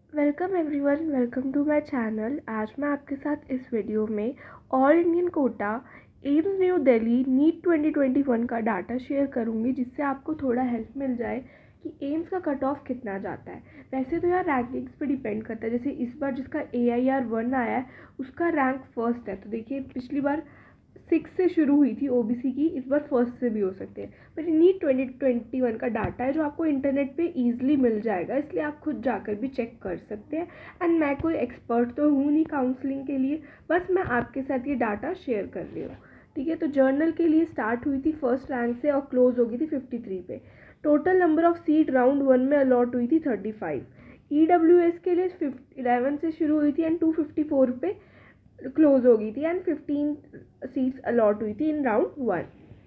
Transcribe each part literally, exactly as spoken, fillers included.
Welcome everyone, welcome to my channel. आज मैं आपके साथ इस वीडियो में all Indian quota AIIMS new Delhi NEET twenty twenty one का डाटा शेयर करूंगी, जिससे आपको थोड़ा हेल्प मिल जाए कि एम्स का कट ऑफ कितना जाता है। वैसे तो यार रैंकिंग्स पे डिपेंड करता है। जैसे इस बार जिसका ए आई आर वन आया है उसका रैंक फर्स्ट है, तो देखिए पिछली बार सिक्स से शुरू हुई थी ओबीसी की, इस बार फर्स्ट से भी हो सकते हैं। पर नीट ट्वेंटी ट्वेंटी वन का डाटा है जो आपको इंटरनेट पे इजीली मिल जाएगा, इसलिए आप खुद जाकर भी चेक कर सकते हैं। एंड मैं कोई एक्सपर्ट तो हूँ नहीं काउंसलिंग के लिए, बस मैं आपके साथ ये डाटा शेयर कर रही हूँ। ठीक है, तो जर्नल के लिए स्टार्ट हुई थी फर्स्ट रैंक से और क्लोज हो गई थी फिफ्टी थ्री पे। Total number of seat round one में अलॉट हुई थी thirty five. E W S के लिए इलेवन से शुरू हुई थी एंड टू फिफ्टी फोर पे क्लोज हो गई थी एंड फिफ्टीन सीट्स अलॉट हुई थी इन राउंड वन।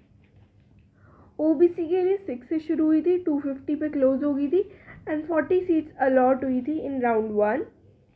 ओबीसी के लिए सिक्स से शुरू हुई थी, टू फिफ्टी पे क्लोज हो गई थी एंड फोर्टी सीट्स अलॉट हुई थी in round one.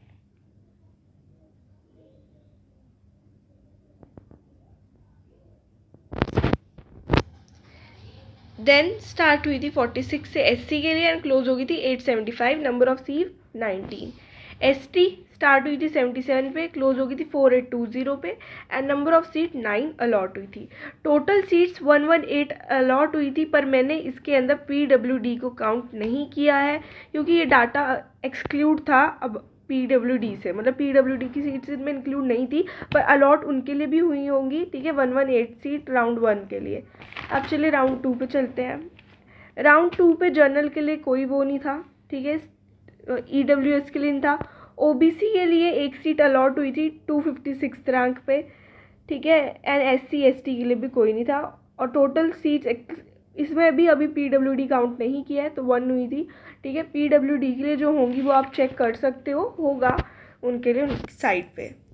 Then start हुई थी फोर्टी सिक्स से एससी के लिए एंड क्लोज हो गई थी eight seventy five. Number of seat nineteen. ST start हुई थी सेवेंटी सेवन पे, क्लोज हो गई थी फोर एट टू ज़ीरो पे and number of seat nine allot हुई थी। Total seats one one eight allot हुई थी, पर मैंने इसके अंदर पीडब्ल्यूडी को काउंट नहीं किया है क्योंकि ये डाटा एक्सक्लूड था अब पीडब्ल्यूडी से, मतलब पीडब्ल्यूडी की सीट्स इसमें इंक्लूड नहीं थी, पर अलॉट उनके लिए भी हुई होंगी। ठीक है, one one eight seat round one के लिए। अब चलिए राउंड टू पे चलते हैं। राउंड टू पे जनरल के लिए कोई वो नहीं था, ठीक है, ई डब्ल्यू एस के लिए नहीं था। ओबीसी के लिए एक सीट अलॉट हुई थी टू फिफ्टी सिक्स रैंक पे, ठीक है, एंड एससी एसटी के लिए भी कोई नहीं था। और टोटल सीट्स इसमें भी अभी पीडब्ल्यूडी काउंट नहीं किया है, तो वन हुई थी। ठीक है, पीडब्ल्यूडी के लिए जो होंगी वो आप चेक कर सकते हो, होगा उनके लिए साइट पे।